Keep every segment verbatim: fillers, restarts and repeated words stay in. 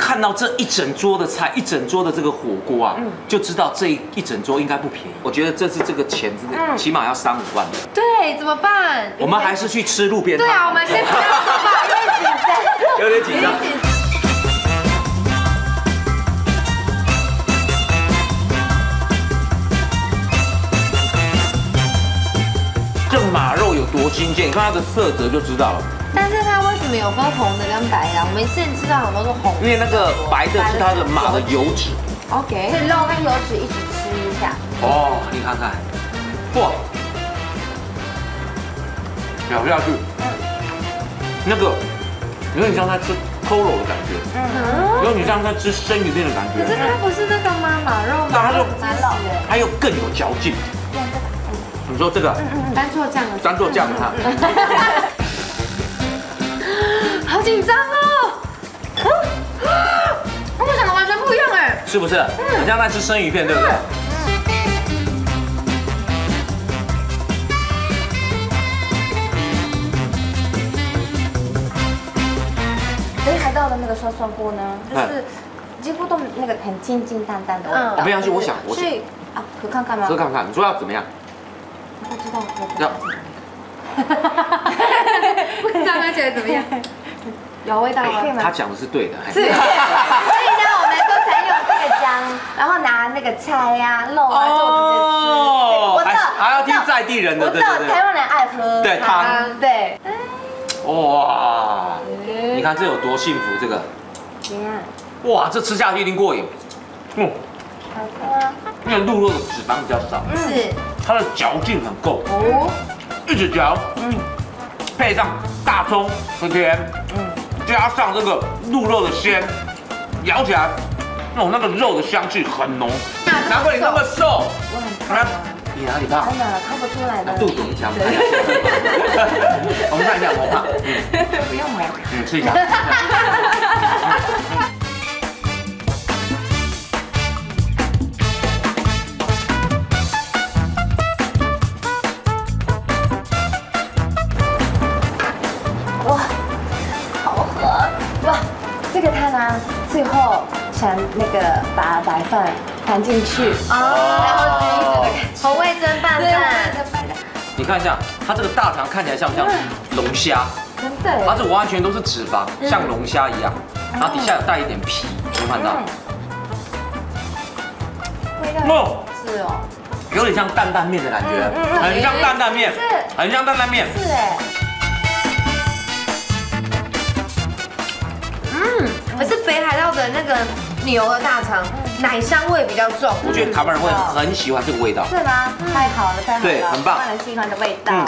看到这一整桌的菜，一整桌的这个火锅啊，就知道这一整桌应该不便宜。我觉得这次这个钱真的起码要三五万的。 对，怎么办？ 我们还是去吃路边摊。 对啊，我们先不要说吧， 有点紧张。这马肉有多新鲜，你看它的色泽就知道了。 但是它为什么有分红的跟白的？我们之前吃到很多是红的， 因为那个白的是它的马的油脂。 OK， 是肉跟油脂一起吃一下。 哦，你看看，哇，咬下去，那个有点像在吃扣肉的感觉，嗯，有点像在吃生鱼片的感觉。 可是它不是那个吗？马肉吗？ 它就马肉， 它又更有嚼劲。你说这个？ 单做酱的。 单做酱的哈。 好紧张哦！跟我想的完全不一样哎， 是不是？很像在吃生鱼片，对不对？ 北海道的那个涮涮锅呢，就是几乎都那个很清清淡淡的味道。 没关系，我想，我所以啊，喝看看吗？ 喝看看，你说要怎么样？ 不知道喝。 要。 不知道喝起来怎么样？有味道吗？ 他讲的是对的。 是。所以呢，我们都采用这个姜，然后拿那个菜呀、肉啊，就直接吃。我知道， 还要听在地人的， 我知道台湾人爱喝对汤， 对。 哇，你看这有多幸福，这个。 怎样？ 哇，这吃下去一定过瘾。嗯。 好喝啊。 因为鹿肉的脂肪比较少， 是。 它的嚼劲很够。 哦。 一直嚼，嗯，配上大葱和甜，嗯，加上这个鹿肉的鲜，咬起来，哦，那个肉的香气很浓。难怪你那么瘦。 我很胖。 你哪里胖？ 真的看不出来的。 肚子很强。我们看一下多胖。 嗯，不用了。 嗯，吃一下。 哇，好喝！哇，这个汤呢，最后想那个把白饭含进去，哦，然后就一直的红味蒸拌饭。 你看一下，它这个大肠看起来像不像龙虾？ 真的， 它是完全都是脂肪，像龙虾一样，然后底下有带一点皮，有没有看到？ 味道是哦， 有点像担担面的感觉，很像担担面，很像担担面。 是哎。 嗯，可是北海道的那个牛的大肠，奶香味比较重。 我觉得台湾人会很喜欢这个味道。 是吗？太好了，太好了， 对，很棒， 台湾人喜欢的味道。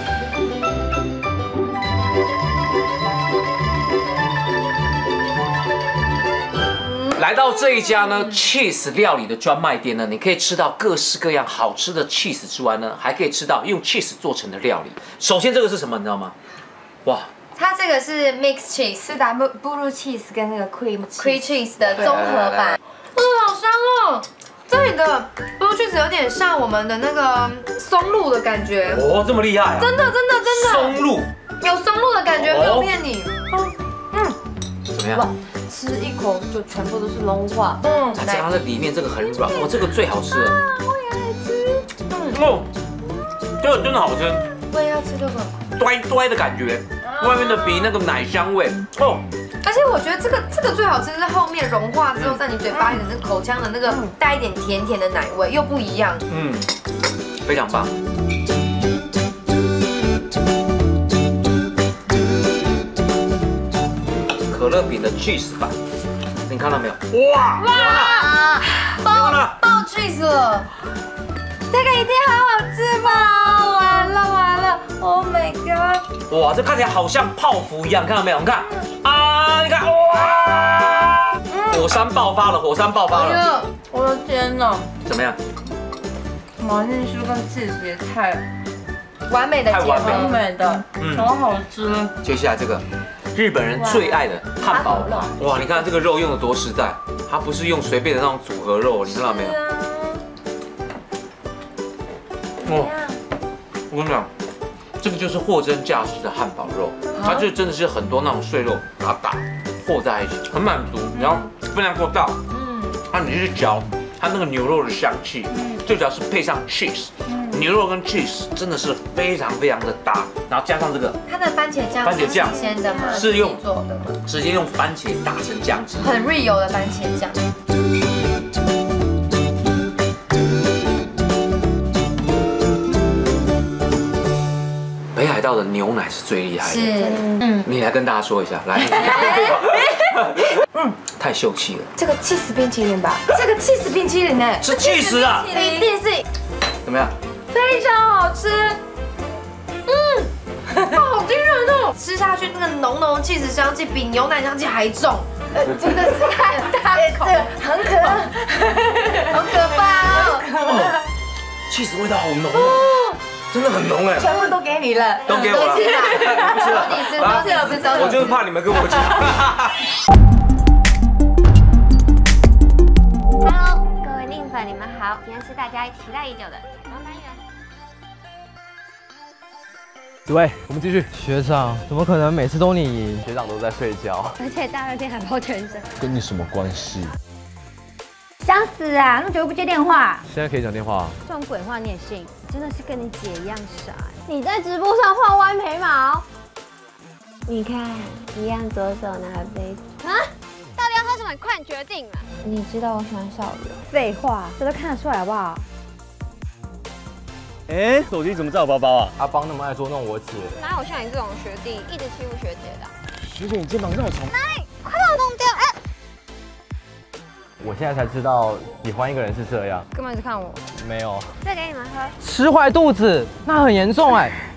来到这一家呢 cheese 料理的专卖店呢，你可以吃到各式各样好吃的 cheese 之外呢，还可以吃到用 cheese 做成的料理。首先这个是什么，你知道吗？哇！ 它这个是 mix cheese， 是打 blue cheese 跟那个 cream cream cheese 的综合版。哦，好香哦！这里的 blue cheese 有点像我们的那个松露的感觉。 哦，这么厉害啊！ 真的，真的，真的。 松露。 有松露的感觉，没有骗你。 嗯。怎么样？ 吃一口就全部都是融化。 嗯。 再加上这里面这个很软，哦，这个最好吃了。 我也爱吃。 嗯。哦，这个真的好吃。 我也要吃这个。 端端的感觉。外面的比那个奶香味哦， 而且我觉得这个这个最好吃是后面融化之后，在你嘴巴里的那个口腔的那个带一点甜甜的奶味又不一样， 嗯，非常棒。可乐饼的 cheese 版，你看到没有？哇哇， 爆爆 cheese 了，这个一定很好吃吧？完了完了 ，Oh my god！ 哇，这看起来好像泡芙一样，看到没有？你看啊，你看哇，火山爆发了，火山爆发了！ 我的天哪， 怎么样？ 马铃薯跟 cheese 也太完美的结合， 完美的， 嗯， 好好吃。 接下来这个日本人最爱的汉堡肉，哇，你看这个肉用的多实在，它不是用随便的那种组合肉，你看到没有？哦，我跟你讲。这个就是货真价实的汉堡肉，它就真的是很多那种碎肉把它打和在一起，很满足，然后分量够大，嗯，那你去嚼它那个牛肉的香气，最主要是配上 cheese， 牛肉跟 cheese 真的是非常非常的搭，然后加上这个它的番茄酱， 番茄酱鲜的吗？ 是用做的吗？ 直接用番茄打成酱汁， 很 real 的番茄酱。 北海道的牛奶是最厉害的， 是，嗯， 你来跟大家说一下，来，嗯，太秀气了， 这个 cheese 冰淇淋吧，这个 cheese 冰淇淋呢， 是 cheese 啊， 一定是怎么样？ 非常好吃，嗯，好惊人哦！吃下去那个浓浓的 cheese 香气比牛奶香气还重， 呃，真的是太大口，很可好可怕哦 ，cheese 味道好浓哦，真的很浓哎， 全部都给你了， 都给我了， 不吃了， 不吃了， 你吃，都吃了，不吃了。 我就是怕你们跟我讲。 Hello， 各位令粉，你们好，今天是大家期待已久的彩妆单元。 紫薇，我们继续。学长，怎么可能每次都你赢？学长都在睡觉。 而且大热天还包全身， 跟你什么关系？ 想死啊！那么久都不接电话， 现在可以讲电话。 这种鬼话你也信？真的是跟你姐一样傻。你在直播上画弯眉毛，你看一样左手拿杯子啊？到底要喝什么？你快点决定嘛！你知道我喜欢少宇。废话，这都看得出来好不好？ 哎，手机怎么在我包包啊？ 阿邦那么爱捉弄我姐， 哪有像你这种学弟一直欺负学姐的？ 学姐，你肩膀这么重。 哪里？快把我弄掉！哎， 我现在才知道喜欢一个人是这样。 根本是看我。 没有。 再给你们喝。 吃坏肚子，那很严重哎。